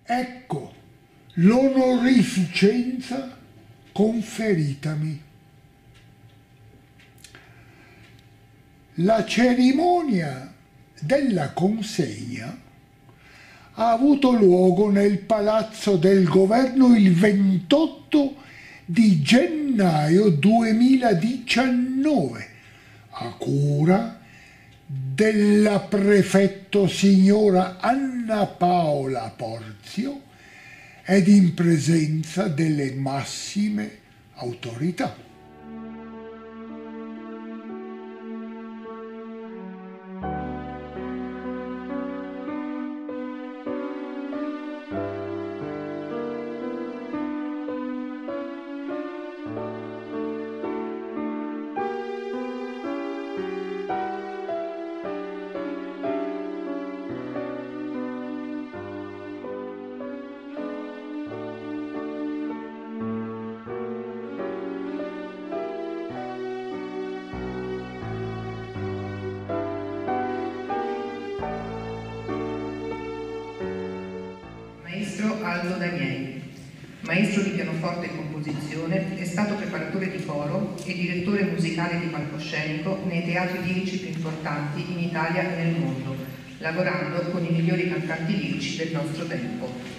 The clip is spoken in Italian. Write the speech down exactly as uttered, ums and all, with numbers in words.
Ecco l'onorificenza conferitami. La cerimonia della consegna ha avuto luogo nel Palazzo del Governo il ventotto di gennaio duemiladiciannove, a cura della prefetto signora Anna Paola Porzio ed in presenza delle massime autorità. Maestro Aldo Danieli, maestro di pianoforte e composizione, è stato preparatore di coro e direttore musicale di palcoscenico nei teatri lirici più importanti in Italia e nel mondo, lavorando con i migliori cantanti lirici del nostro tempo.